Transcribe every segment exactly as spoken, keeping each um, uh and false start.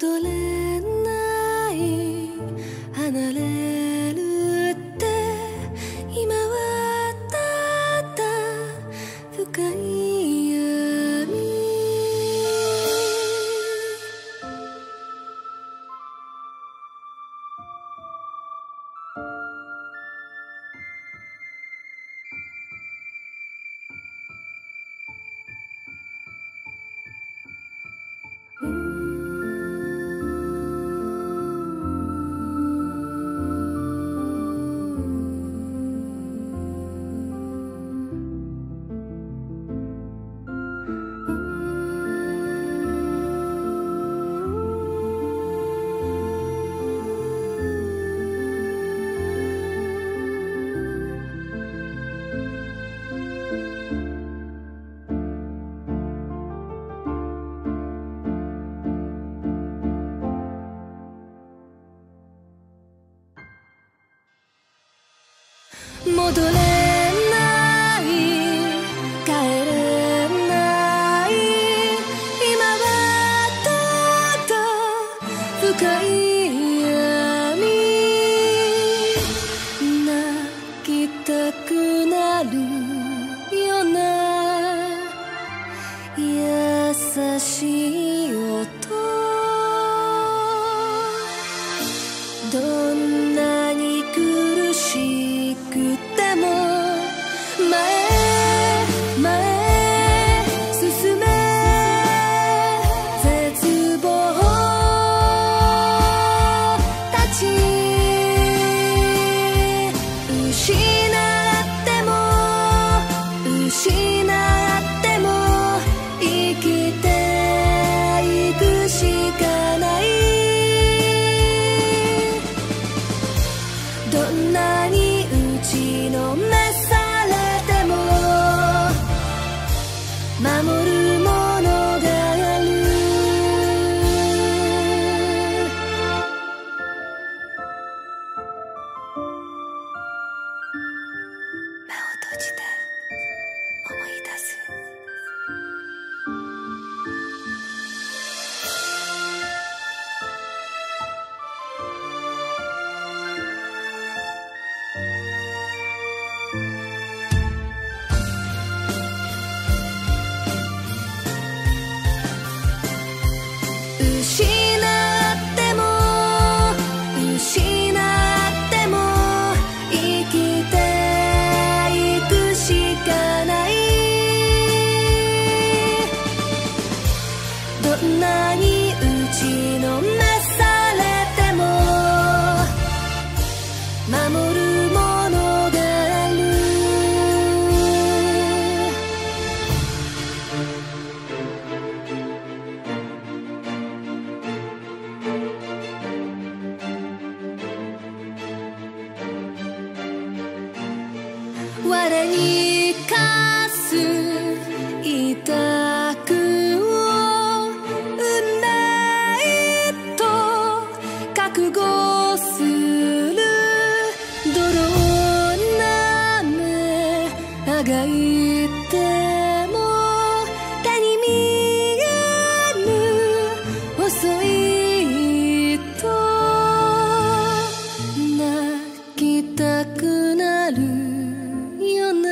戻れない離れるって今はただ深い闇戻れない帰れない今はただ深い闇泣きたくなるような優しい音どんなに苦しくても前前進め絶望たち失っても失っても生きていくしかないどんなに打ちのめされても守るものがある目を閉じて思い出す失っても失っても生きていくしかないどんなに打ちのめされても守るものがある我に課す委託を運命と覚悟する泥なめあがいても手に見えぬ遅いと泣きたくなるような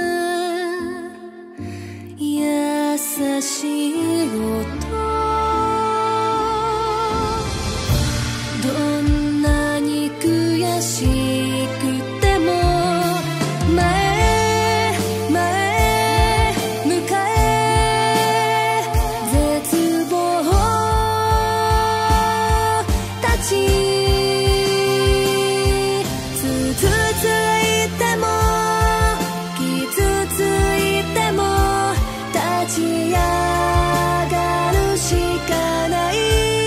優しい音どんなに悔しくても前前迎え絶望たち続いても傷ついても立ち上がるしかない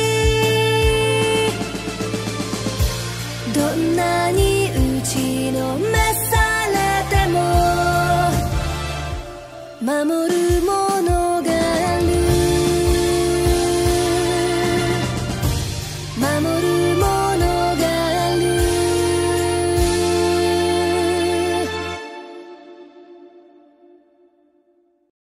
どんなに打ちのめされても守る